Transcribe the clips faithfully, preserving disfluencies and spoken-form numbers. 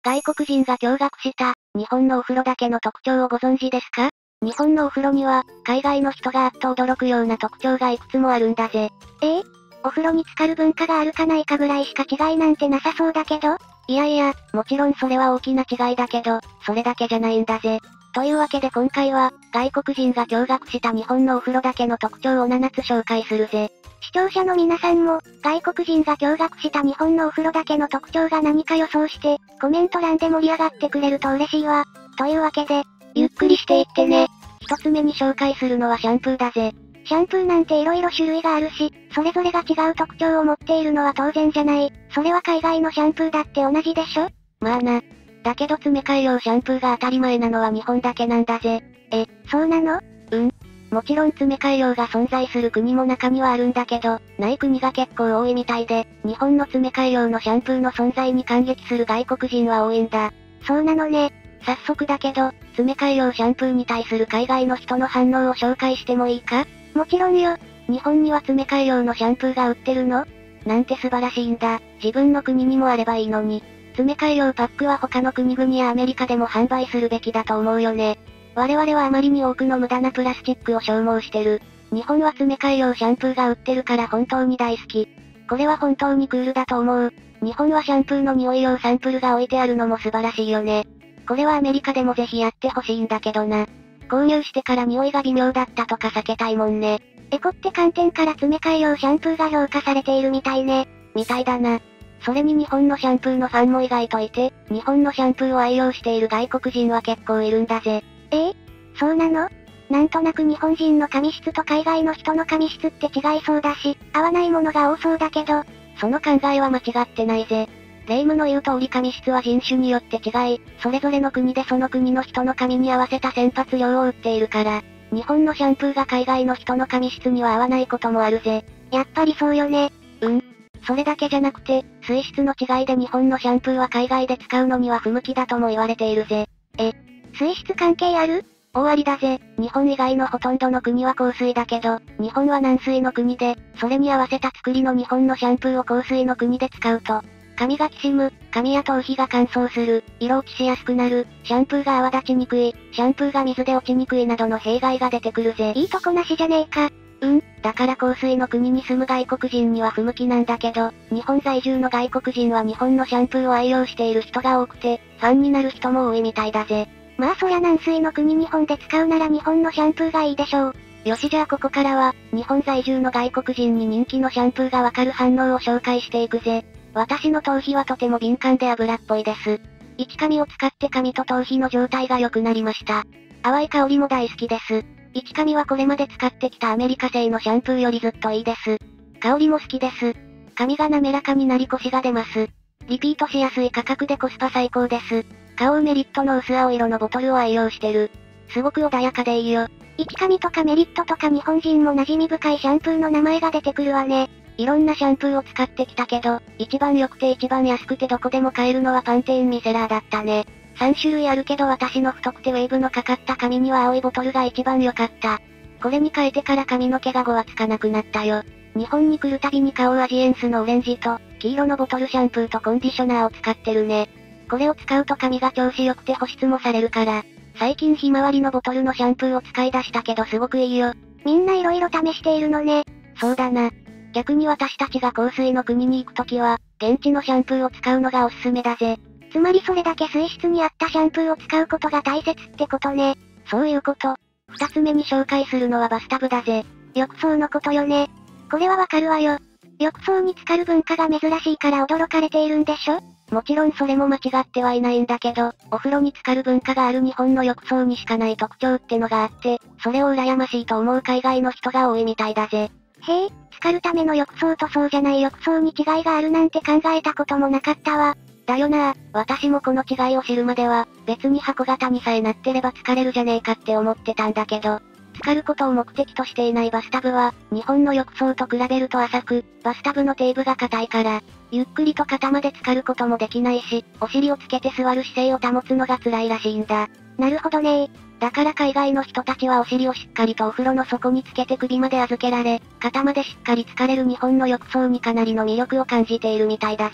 外国人が驚愕した、日本のお風呂だけの特徴をご存知ですか？日本のお風呂には、海外の人があっと驚くような特徴がいくつもあるんだぜ。 ええ？お風呂に浸かる文化があるかないかぐらいしか違いなんてなさそうだけど？ いやいや、もちろんそれは大きな違いだけど、それだけじゃないんだぜ。というわけで今回は、外国人が驚愕した日本のお風呂だけの特徴をななつ紹介するぜ。 視聴者の皆さんも、外国人が驚愕した日本のお風呂だけの特徴が何か予想して、コメント欄で盛り上がってくれると嬉しいわ。というわけで、 ゆっくりしていってね。一つ目に紹介するのはシャンプーだぜ。 シャンプーなんて色々種類があるし、それぞれが違う特徴を持っているのは当然じゃない。それは海外のシャンプーだって同じでしょ？ まあな。だけど詰め替え用シャンプーが当たり前なのは日本だけなんだぜ。 え、そうなの？ うん。もちろん詰め替え用が存在する国も中にはあるんだけど、ない国が結構多いみたいで、日本の詰め替え用のシャンプーの存在に感激する外国人は多いんだ。 そうなのね。 早速だけど、詰め替え用シャンプーに対する海外の人の反応を紹介してもいいか？ もちろんよ。 日本には詰め替え用のシャンプーが売ってるの？なんて素晴らしいんだ。自分の国にもあればいいのに。詰め替え用パックは他の国々やアメリカでも販売するべきだと思うよね。我々はあまりに多くの無駄なプラスチックを消耗してる。日本は詰め替え用シャンプーが売ってるから本当に大好き。これは本当にクールだと思う。日本はシャンプーの匂い用サンプルが置いてあるのも素晴らしいよね。これはアメリカでもぜひやってほしいんだけどな。購入してから匂いが微妙だったとか避けたいもんね。 エコって観点から詰め替え用シャンプーが評価されているみたいね。 みたいだな。それに日本のシャンプーのファンも意外といて、日本のシャンプーを愛用している外国人は結構いるんだぜ。 ええ？そうなの？なんとなく日本人の髪質と海外の人の髪質って違いそうだし、合わないものが多そうだけど、 その考えは間違ってないぜ。霊夢の言う通り髪質は人種によって違い、それぞれの国でその国の人の髪に合わせた洗髪量を売っているから、日本のシャンプーが海外の人の髪質には合わないこともあるぜ。 やっぱりそうよね。 うん。それだけじゃなくて、水質の違いで日本のシャンプーは海外で使うのには不向きだとも言われているぜ。 え、水質関係ある？ 大ありだぜ。日本以外のほとんどの国は硬水だけど、日本は軟水の国で、それに合わせた作りの日本のシャンプーを硬水の国で使うと、髪がきしむ、髪や頭皮が乾燥する、色落ちしやすくなる、シャンプーが泡立ちにくい、シャンプーが水で落ちにくいなどの弊害が出てくるぜ。 いいとこなしじゃねえか。 うん、だから硬水の国に住む外国人には不向きなんだけど、日本在住の外国人は日本のシャンプーを愛用している人が多くて、ファンになる人も多いみたいだぜ。 まあそりゃ軟水の国日本で使うなら日本のシャンプーがいいでしょう。 よしじゃあここからは、日本在住の外国人に人気のシャンプーがわかる反応を紹介していくぜ。私の頭皮はとても敏感で油っぽいです。いち紙を使って髪と頭皮の状態が良くなりました。淡い香りも大好きです。いち紙はこれまで使ってきたアメリカ製のシャンプーよりずっといいです。香りも好きです。髪が滑らかになりコシが出ます。リピートしやすい価格でコスパ最高です。顔メリットの薄青色のボトルを愛用してる。すごく穏やかでいいよ。 いち紙とかメリットとか日本人も馴染み深いシャンプーの名前が出てくるわね。 いろんなシャンプーを使ってきたけど、一番良くて一番安くてどこでも買えるのはパンテーンミセラーだったね。さん種類あるけど私の太くてウェーブのかかった髪には青いボトルが一番良かった。これに変えてから髪の毛がごわつかなくなったよ。日本に来るたびに顔アジエンスのオレンジと、黄色のボトルシャンプーとコンディショナーを使ってるね。これを使うと髪が調子良くて保湿もされるから。最近ひまわりのボトルのシャンプーを使い出したけどすごくいいよ。 みんな色々試しているのね。 そうだな。逆に私たちが香水の国に行くときは、現地のシャンプーを使うのがおすすめだぜ。 つまりそれだけ水質に合ったシャンプーを使うことが大切ってことね。 そういうこと。二つ目に紹介するのはバスタブだぜ。 浴槽のことよね。これはわかるわよ。浴槽に浸かる文化が珍しいから驚かれているんでしょ？ もちろんそれも間違ってはいないんだけど、お風呂に浸かる文化がある日本の浴槽にしかない特徴ってのがあって、それを羨ましいと思う海外の人が多いみたいだぜ。 へえ、浸かるための浴槽とそうじゃない浴槽に違いがあるなんて考えたこともなかったわ。 だよなぁ、私もこの違いを知るまでは、別に箱型にさえなってれば浸かれるじゃねえかって思ってたんだけど、浸かることを目的としていないバスタブは、日本の浴槽と比べると浅く、バスタブの底部が硬いから、ゆっくりと肩まで浸かることもできないし、お尻をつけて座る姿勢を保つのが辛いらしいんだ。 なるほどねー。 だから海外の人たちはお尻をしっかりとお風呂の底につけて首まで預けられ、肩までしっかり浸かれる日本の浴槽にかなりの魅力を感じているみたいだぜ。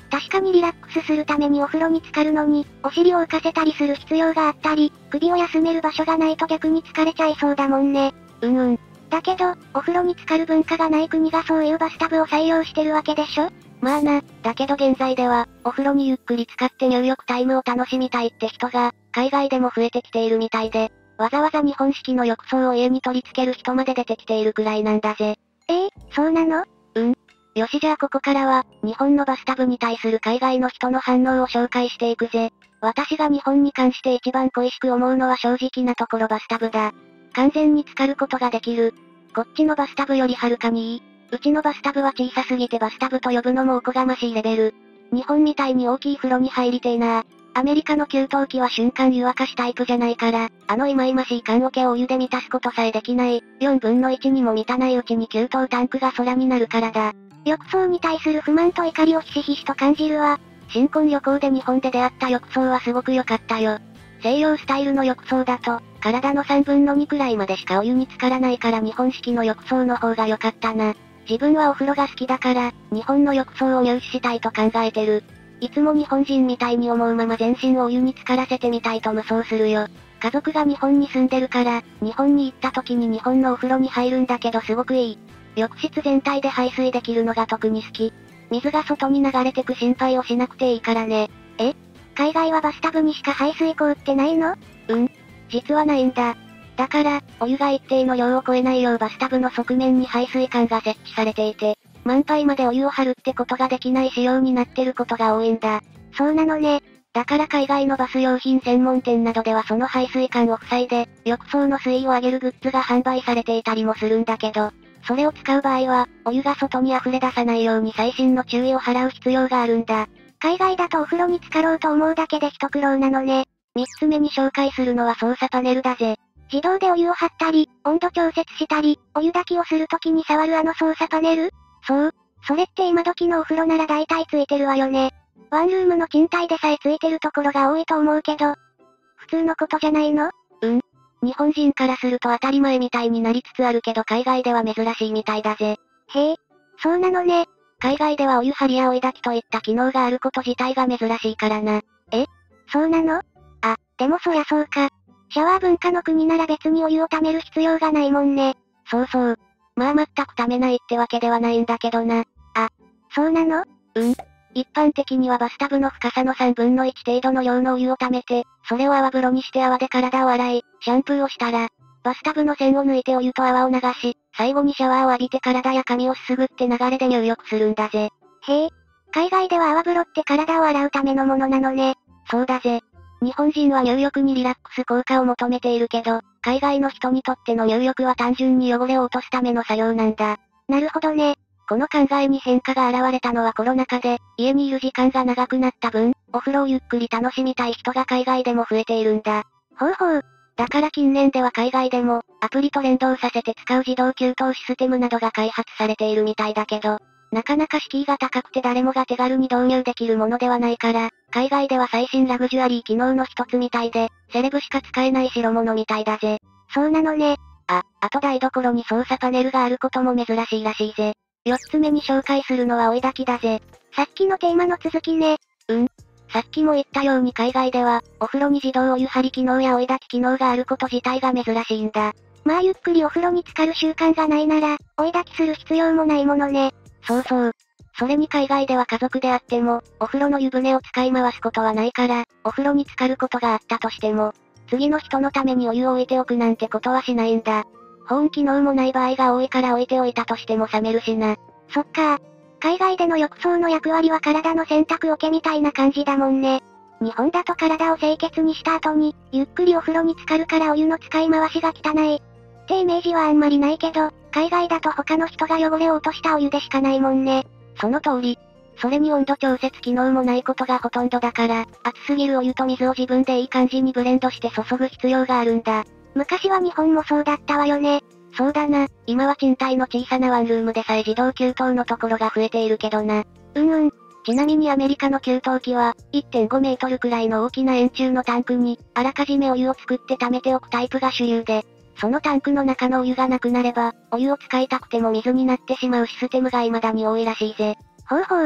確かにリラックスするためにお風呂に浸かるのに、お尻を浮かせたりする必要があったり、首を休める場所がないと逆に疲れちゃいそうだもんね。 うんうん。 だけど、お風呂に浸かる文化がない国がそういうバスタブを採用してるわけでしょ？ まあな、だけど現在では、お風呂にゆっくり浸かって入浴タイムを楽しみたいって人が、海外でも増えてきているみたいで、わざわざ日本式の浴槽を家に取り付ける人まで出てきているくらいなんだぜ。 ええ、そうなの？ うん。よしじゃあここからは、日本のバスタブに対する海外の人の反応を紹介していくぜ。私が日本に関して一番恋しく思うのは正直なところバスタブだ。完全に浸かることができる。こっちのバスタブよりはるかにいい。うちのバスタブは小さすぎてバスタブと呼ぶのもおこがましいレベル。日本みたいに大きい風呂に入りてえな。アメリカの給湯器は瞬間湯沸かしタイプじゃないから、あの忌々しい缶桶をお湯で満たすことさえできない、よんぶんのいちにも満たないうちに給湯タンクが空になるからだ。 浴槽に対する不満と怒りをひしひしと感じるわ。 新婚旅行で日本で出会った浴槽はすごく良かったよ。西洋スタイルの浴槽だと、体のさんぶんのにくらいまでしかお湯に浸からないから日本式の浴槽の方が良かったな。自分はお風呂が好きだから、日本の浴槽を入手したいと考えてる。いつも日本人みたいに思うまま全身をお湯に浸からせてみたいと無双するよ。家族が日本に住んでるから、日本に行った時に日本のお風呂に入るんだけどすごくいい。浴室全体で排水できるのが特に好き。水が外に流れてく心配をしなくていいからね。 え？海外はバスタブにしか排水口ってないの？ うん。実はないんだ。だから、お湯が一定の量を超えないようバスタブの側面に排水管が設置されていて、満杯までお湯を張るってことができない仕様になってることが多いんだ。 そうなのね。 だから海外のバス用品専門店などではその排水管を塞いで、浴槽の水位を上げるグッズが販売されていたりもするんだけど、それを使う場合は、お湯が外に溢れ出さないように細心の注意を払う必要があるんだ。 海外だとお風呂に浸かろうと思うだけで一苦労なのね。 三つ目に紹介するのは操作パネルだぜ。 自動でお湯を張ったり、温度調節したり、お湯炊きをするときに触るあの操作パネル？ そう。 それって今時のお風呂なら大体ついてるわよね。ワンルームの賃貸でさえついてるところが多いと思うけど、普通のことじゃないの？ うん。日本人からすると当たり前みたいになりつつあるけど海外では珍しいみたいだぜ。 へえ、そうなのね。 海外ではお湯張りや追い炊きといった機能があること自体が珍しいからな。 え？そうなの？あ、でもそりゃそうか。シャワー文化の国なら別にお湯を溜める必要がないもんね。 そうそう。まあ全く溜めないってわけではないんだけどな。 あ、そうなの？ うん。一般的にはバスタブの深さのさんぶんのいち程度の量のお湯を溜めて、それを泡風呂にして泡で体を洗い、シャンプーをしたら、バスタブの線を抜いてお湯と泡を流し、最後にシャワーを浴びて体や髪をすすぐって流れで入浴するんだぜ。 へえ、海外では泡風呂って体を洗うためのものなのね。 そうだぜ。日本人は入浴にリラックス効果を求めているけど、海外の人にとっての入浴は単純に汚れを落とすための作業なんだ。 なるほどね。 この考えに変化が現れたのはコロナ禍で、家にいる時間が長くなった分、お風呂をゆっくり楽しみたい人が海外でも増えているんだ。 ほうほう。 だから近年では海外でも、アプリと連動させて使う自動給湯システムなどが開発されているみたいだけど、なかなか敷居が高くて誰もが手軽に導入できるものではないから、海外では最新ラグジュアリー機能の一つみたいで、セレブしか使えない代物みたいだぜ。 そうなのね。 あ、あと台所に操作パネルがあることも珍しいらしいぜ。四つ目に紹介するのは追い炊きだぜ。 さっきのテーマの続きね。 うん。さっきも言ったように海外では、お風呂に自動お湯張り機能や追い炊き機能があること自体が珍しいんだ。 まあゆっくりお風呂に浸かる習慣がないなら、追い炊きする必要もないものね。 そうそう。それに海外では家族であっても、お風呂の湯船を使い回すことはないから、お風呂に浸かることがあったとしても、次の人のためにお湯を置いておくなんてことはしないんだ。保温機能もない場合が多いから置いておいたとしても冷めるしな。 そっか。海外での浴槽の役割は体の洗濯桶みたいな感じだもんね。日本だと体を清潔にした後に、ゆっくりお風呂に浸かるからお湯の使い回しが汚い。ってイメージはあんまりないけど、海外だと他の人が汚れを落としたお湯でしかないもんね。 その通り。それに温度調節機能もないことがほとんどだから、熱すぎるお湯と水を自分でいい感じにブレンドして注ぐ必要があるんだ。 昔は日本もそうだったわよね。 そうだな、今は賃貸の小さなワンルームでさえ自動給湯のところが増えているけどな。 うんうん。 ちなみにアメリカの給湯器は、いってんごメートルくらいの大きな円柱のタンクに、あらかじめお湯を作って溜めておくタイプが主流で、そのタンクの中のお湯がなくなれば、お湯を使いたくても水になってしまうシステムが未だに多いらしいぜ。 ほうほう。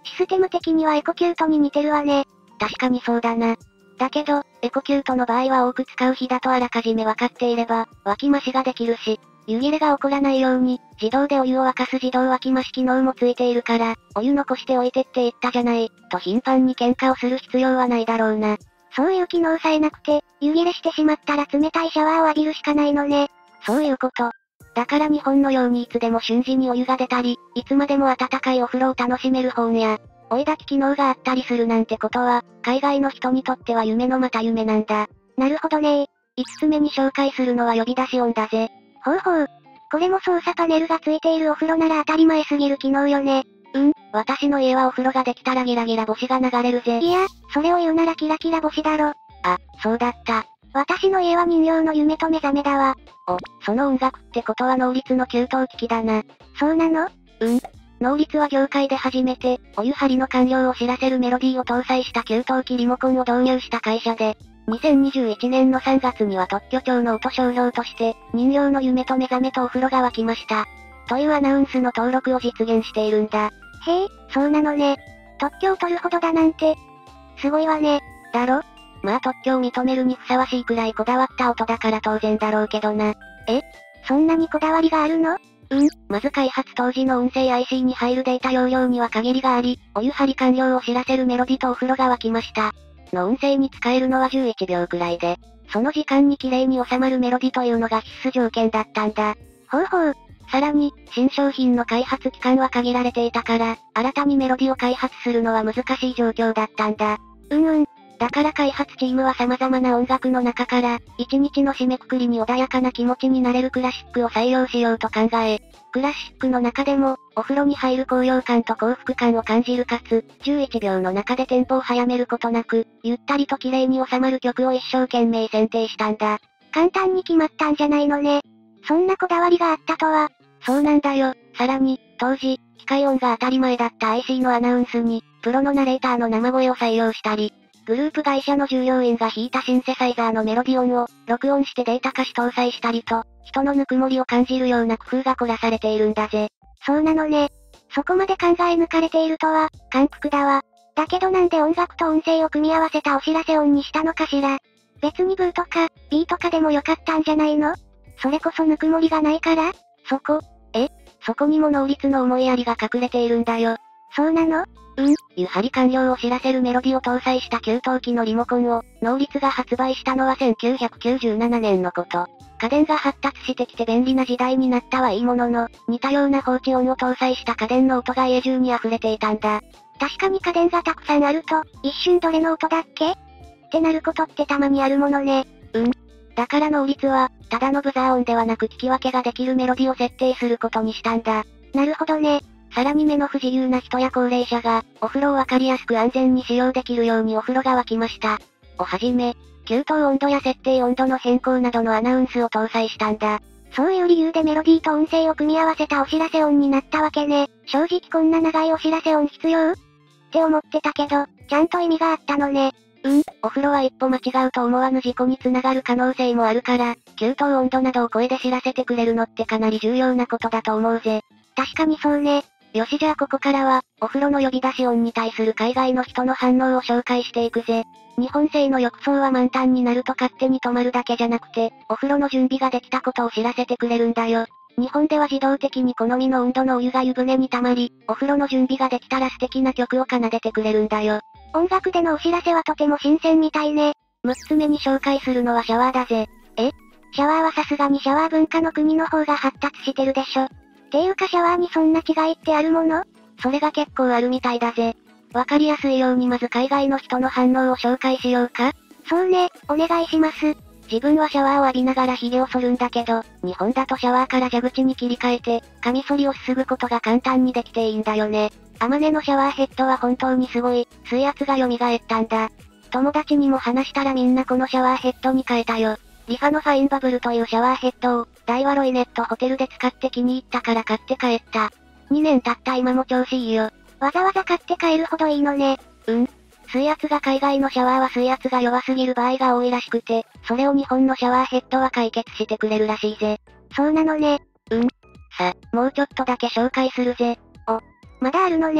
システム的にはエコキュートに似てるわね。 確かにそうだな。だけど、エコキュートの場合は多く使う日だとあらかじめ分かっていれば、沸き増しができるし、湯切れが起こらないように、自動でお湯を沸かす自動沸き増し機能もついているから、お湯残しておいてって言ったじゃない、と頻繁に喧嘩をする必要はないだろうな。 そういう機能さえなくて、湯切れしてしまったら冷たいシャワーを浴びるしかないのね。 そういうこと。だから日本のようにいつでも瞬時にお湯が出たり、いつまでも温かいお風呂を楽しめる保温や、追い焚き機能があったりするなんてことは、海外の人にとっては夢のまた夢なんだ。 なるほどねー。 いつつめに紹介するのは呼び出し音だぜ。 ほうほう。これも操作パネルがついているお風呂なら当たり前すぎる機能よね。 うん、私の家はお風呂ができたらギラギラ星が流れるぜ。 いや、それを言うならキラキラ星だろ。 あ、そうだった。 私の家は人形の夢と目覚めだわ。 お、その音楽ってことは能率の給湯機器だな。 そうなの？ うん。能率は業界で初めて、お湯張りの完了を知らせるメロディーを搭載した給湯器リモコンを導入した会社で、にせんにじゅういちねんのさんがつには特許庁の音商標として、人形の夢と目覚めとお風呂が沸きました。というアナウンスの登録を実現しているんだ。 へえ、そうなのね。特許を取るほどだなんて。すごいわね。 だろ？まあ特許を認めるにふさわしいくらいこだわった音だから当然だろうけどな。 え？そんなにこだわりがあるの？ うん、まず開発当時の音声 アイシー に入るデータ容量には限りがあり、お湯張り完了を知らせるメロディとお風呂が沸きました。の音声に使えるのはじゅういちびょうくらいで、その時間に綺麗に収まるメロディというのが必須条件だったんだ。 ほうほう。 さらに、新商品の開発期間は限られていたから、新たにメロディを開発するのは難しい状況だったんだ。 うんうん。 だから開発チームは様々な音楽の中から、一日の締めくくりに穏やかな気持ちになれるクラシックを採用しようと考え、クラシックの中でも、お風呂に入る高揚感と幸福感を感じるかつ、じゅういちびょうの中でテンポを早めることなく、ゆったりと綺麗に収まる曲を一生懸命選定したんだ。 簡単に決まったんじゃないのね。そんなこだわりがあったとは。 そうなんだよ。さらに、当時、機械音が当たり前だった アイシー のアナウンスに、プロのナレーターの生声を採用したり、グループ会社の従業員が弾いたシンセサイザーのメロディ音を、録音してデータ化し搭載したりと、人のぬくもりを感じるような工夫が凝らされているんだぜ。 そうなのね。そこまで考え抜かれているとは、感服だわ。だけどなんで音楽と音声を組み合わせたお知らせ音にしたのかしら。別にブーとか、ビーとかでもよかったんじゃないの？それこそぬくもりがないから？ そこ？え？そこにも能率の思いやりが隠れているんだよ。 そうなの？ うん、湯張り完了を知らせるメロディを搭載した給湯器のリモコンを、能率が発売したのはせんきゅうひゃくきゅうじゅうななねんのこと。家電が発達してきて便利な時代になったはいいものの、似たような放置音を搭載した家電の音が家中に溢れていたんだ。 確かに家電がたくさんあると、一瞬どれの音だっけ？ってなることってたまにあるものね。 うん。だから能率は、ただのブザー音ではなく聞き分けができるメロディを設定することにしたんだ。 なるほどね。 さらに目の不自由な人や高齢者が、お風呂をわかりやすく安全に使用できるようにお風呂が沸きました。をはじめ、給湯温度や設定温度の変更などのアナウンスを搭載したんだ。 そういう理由でメロディーと音声を組み合わせたお知らせ音になったわけね。正直こんな長いお知らせ音必要？って思ってたけど、ちゃんと意味があったのね。 うん、お風呂は一歩間違うと思わぬ事故につながる可能性もあるから、給湯温度などを声で知らせてくれるのってかなり重要なことだと思うぜ。 確かにそうね。 よしじゃあここからは、お風呂の呼び出し音に対する海外の人の反応を紹介していくぜ。日本製の浴槽は満タンになると勝手に止まるだけじゃなくて、お風呂の準備ができたことを知らせてくれるんだよ。日本では自動的に好みの温度のお湯が湯船に溜まり、お風呂の準備ができたら素敵な曲を奏でてくれるんだよ。 音楽でのお知らせはとても新鮮みたいね。 むっつめに紹介するのはシャワーだぜ。 え？シャワーはさすがにシャワー文化の国の方が発達してるでしょ。っていうかシャワーにそんな違いってあるもの？ それが結構あるみたいだぜ。わかりやすいようにまず海外の人の反応を紹介しようか？ そうね、お願いします。 自分はシャワーを浴びながら髭を剃るんだけど、日本だとシャワーから蛇口に切り替えて、カミソリをすすぐことが簡単にできていいんだよね。アマネのシャワーヘッドは本当にすごい、水圧が蘇ったんだ。友達にも話したらみんなこのシャワーヘッドに変えたよ。リファのファインバブルというシャワーヘッドを、ダイワロイネットホテルで使って気に入ったから買って帰った。にねん経った今も調子いいよ。 わざわざ買って帰るほどいいのね。 うん。水圧が海外のシャワーは水圧が弱すぎる場合が多いらしくて、それを日本のシャワーヘッドは解決してくれるらしいぜ。 そうなのね。 うん。さ、もうちょっとだけ紹介するぜ。 お、まだあるのね。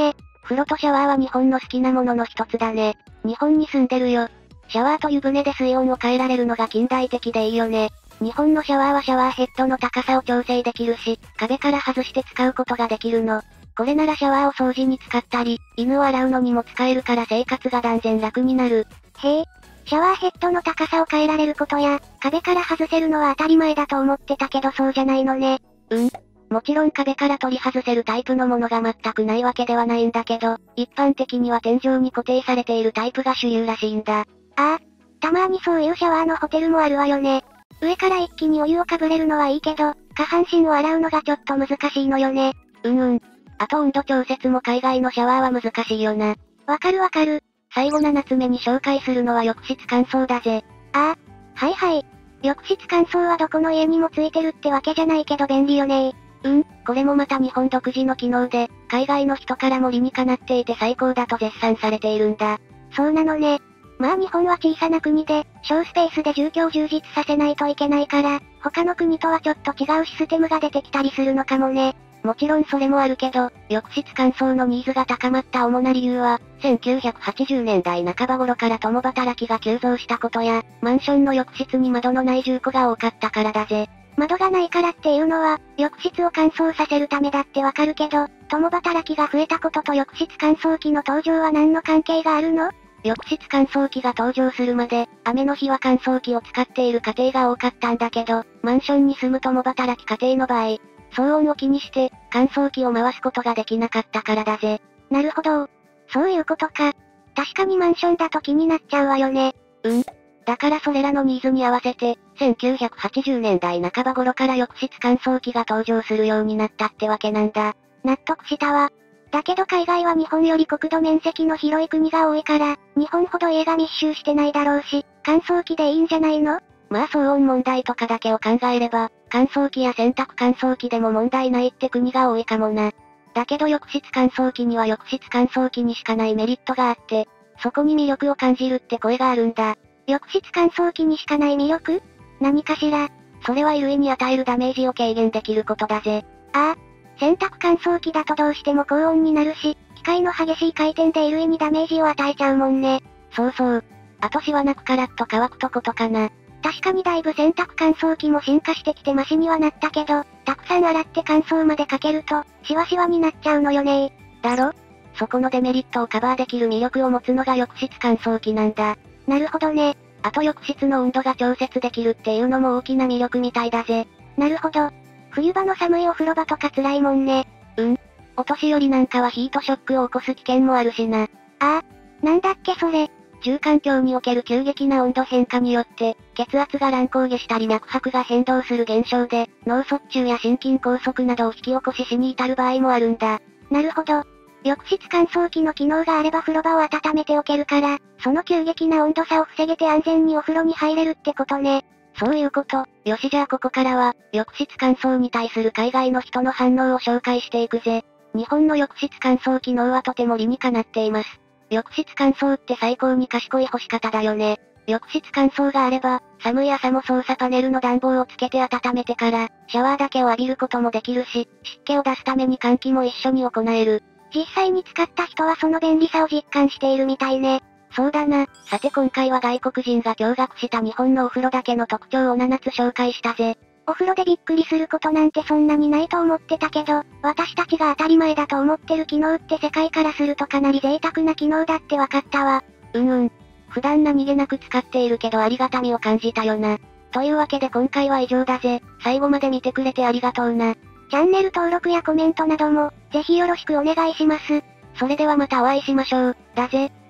風呂とシャワーは日本の好きなものの一つだね。日本に住んでるよ。シャワーと湯船で水温を変えられるのが近代的でいいよね。日本のシャワーはシャワーヘッドの高さを調整できるし、壁から外して使うことができるの。これならシャワーを掃除に使ったり、犬を洗うのにも使えるから生活が断然楽になる。 へえ。シャワーヘッドの高さを変えられることや、壁から外せるのは当たり前だと思ってたけどそうじゃないのね。 うん。もちろん壁から取り外せるタイプのものが全くないわけではないんだけど、一般的には天井に固定されているタイプが主流らしいんだ。 ああ。たまにそういうシャワーのホテルもあるわよね。上から一気にお湯をかぶれるのはいいけど、下半身を洗うのがちょっと難しいのよね。 うんうん。あと温度調節も海外のシャワーは難しいよな。 わかるわかる。 最後ななつめに紹介するのは浴室乾燥だぜ。 ああ。はいはい。浴室乾燥はどこの家にもついてるってわけじゃないけど便利よね。 うん、これもまた日本独自の機能で、海外の人からも理にかなっていて最高だと絶賛されているんだ。 そうなのね。まあ日本は小さな国で、小スペースで住居を充実させないといけないから、他の国とはちょっと違うシステムが出てきたりするのかもね。 もちろんそれもあるけど、浴室乾燥のニーズが高まった主な理由は、せんきゅうひゃくはちじゅうねんだいなかば頃から共働きが急増したことや、マンションの浴室に窓のない住戸が多かったからだぜ。 窓がないからっていうのは、浴室を乾燥させるためだってわかるけど、共働きが増えたことと浴室乾燥機の登場は何の関係があるの？ 浴室乾燥機が登場するまで、雨の日は乾燥機を使っている家庭が多かったんだけど、マンションに住む共働き家庭の場合、騒音を気にして、乾燥機を回すことができなかったからだぜ。 なるほど。そういうことか。確かにマンションだと気になっちゃうわよね。 うん。だからそれらのニーズに合わせて、せんきゅうひゃくはちじゅうねんだいなかば頃から浴室乾燥機が登場するようになったってわけなんだ。 納得したわ。だけど海外は日本より国土面積の広い国が多いから、日本ほど家が密集してないだろうし、乾燥機でいいんじゃないの？ まあ騒音問題とかだけを考えれば、乾燥機や洗濯乾燥機でも問題ないって国が多いかもな。だけど浴室乾燥機には浴室乾燥機にしかないメリットがあって、そこに魅力を感じるって声があるんだ。 浴室乾燥機にしかない魅力？何かしら？ それは衣類に与えるダメージを軽減できることだぜ。 ああ、洗濯乾燥機だとどうしても高温になるし、機械の激しい回転で衣類にダメージを与えちゃうもんね。 そうそう。あとシワなくカラッと乾くとことかな。 確かにだいぶ洗濯乾燥機も進化してきてマシにはなったけど、たくさん洗って乾燥までかけると、シワシワになっちゃうのよね。 だろ？そこのデメリットをカバーできる魅力を持つのが浴室乾燥機なんだ。 なるほどね。 あと浴室の温度が調節できるっていうのも大きな魅力みたいだぜ。 なるほど。冬場の寒いお風呂場とか辛いもんね。 うん。お年寄りなんかはヒートショックを起こす危険もあるしな。 ああ、なんだっけそれ。 住環境における急激な温度変化によって、血圧が乱高下したり脈拍が変動する現象で、脳卒中や心筋梗塞などを引き起こし死に至る場合もあるんだ。 なるほど。浴室乾燥機の機能があれば風呂場を温めておけるから、その急激な温度差を防げて安全にお風呂に入れるってことね。 そういうこと。よしじゃあここからは、浴室乾燥に対する海外の人の反応を紹介していくぜ。日本の浴室乾燥機能はとても理にかなっています。浴室乾燥って最高に賢い干し方だよね。浴室乾燥があれば、寒い朝も操作パネルの暖房をつけて温めてから、シャワーだけを浴びることもできるし、湿気を出すために換気も一緒に行える。 実際に使った人はその便利さを実感しているみたいね。 そうだな。さて今回は外国人が驚愕した日本のお風呂だけの特徴をななつ紹介したぜ。 お風呂でびっくりすることなんてそんなにないと思ってたけど、私たちが当たり前だと思ってる機能って世界からするとかなり贅沢な機能だってわかったわ。 うんうん。普段何気なく使っているけどありがたみを感じたよな。というわけで今回は以上だぜ。最後まで見てくれてありがとうな。 チャンネル登録やコメントなども、ぜひよろしくお願いします。 それではまたお会いしましょう。だぜ。